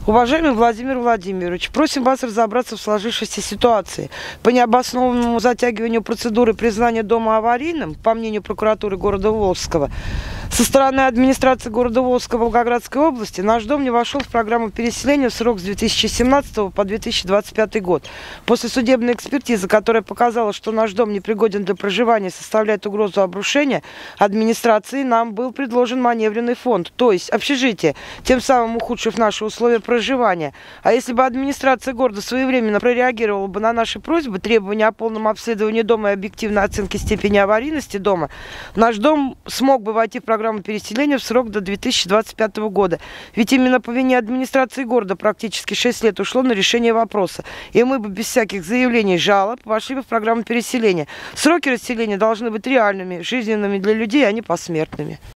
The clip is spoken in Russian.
Уважаемый Владимир Владимирович, просим вас разобраться в сложившейся ситуации. По необоснованному затягиванию процедуры признания дома аварийным, по мнению прокуратуры города Волжского, со стороны администрации города Волжска Волгоградской области, наш дом не вошел в программу переселения в срок с 2017 по 2025 год. После судебной экспертизы, которая показала, что наш дом непригоден для проживания, составляет угрозу обрушения, администрации нам был предложен маневренный фонд, то есть общежитие, тем самым ухудшив наши условия проживания. А если бы администрация города своевременно прореагировала бы на наши просьбы, требования о полном обследовании дома и объективной оценке степени аварийности дома, наш дом смог бы войти в программу переселения в срок до 2025 года. Ведь именно по вине администрации города практически 6 лет ушло на решение вопроса. И мы бы без всяких заявлений, жалоб вошли бы в программу переселения. Сроки расселения должны быть реальными, жизненными для людей, а не посмертными.